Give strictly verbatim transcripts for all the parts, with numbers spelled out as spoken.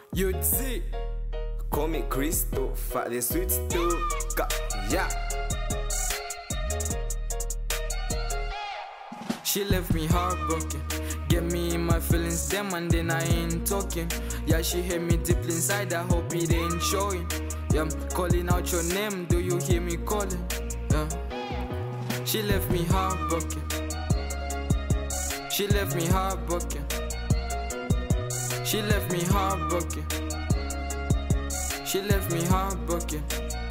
You'd see. Call me Crystal, fat the sweet too. Yeah. She left me heartbroken, get me in my feelings, them and then I ain't talking. Yeah, she hit me deep inside, I hope it ain't showing. Yeah, I'm calling out your name, do you hear me calling? Yeah. She left me heartbroken. She left me heartbroken. She left me heartbroken. She left me heartbroken.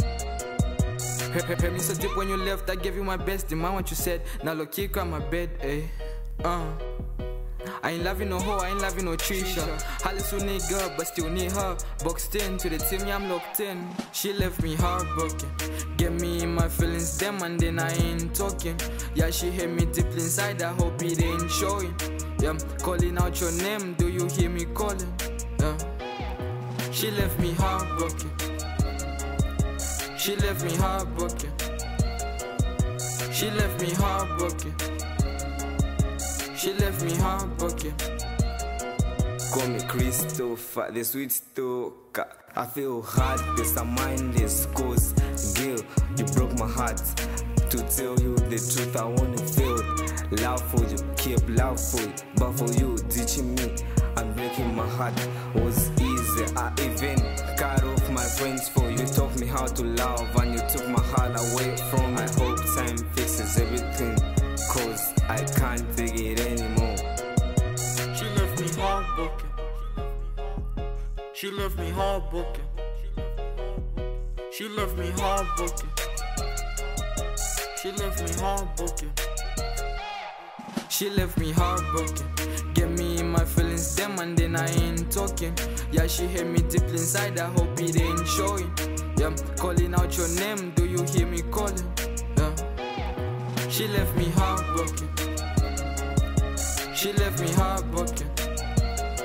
Hurt me so deep when you left, I gave you my best. Demand what you said, now look here, cry my bed, eh. Uh. I ain't loving no hoe, I ain't loving no Trisha. Hollis who need girl, but still need her. Boxed in to the team, yeah, I'm locked in. She left me heartbroken, get me in my feelings, them and then I ain't talking. Yeah, she hit me deep inside, I hope it ain't showing. Yeah, I'm calling out your name, do you hear me calling? Yeah. She left me heartbroken. She left me heartbroken. She left me heartbroken. She left me heartbroken. Call me Crystal, fat the sweet stoke. I feel heartless, I'm mindless, cause girl, you broke my heart. To tell you the truth, I wanna feel love for you, keep love for you. But for you, teaching me and breaking my heart was easy. I even cut off my friends for you. Taught me how to love and you took my heart away from me. I hope time fixes everything, cause I can't take it anymore. She left me heartbroken. She left me heartbroken. She left me heartbroken. She left me heartbroken. She left me heartbroken, get me in my feelings, them and then I ain't talking. Yeah, she hit me deep inside, I hope it ain't showing. Yeah, I'm calling out your name, do you hear me calling? Yeah. She left me heartbroken. She left me heartbroken.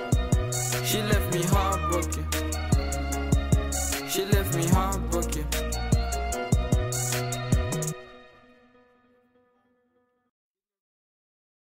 She left me heartbroken. She left me heartbroken.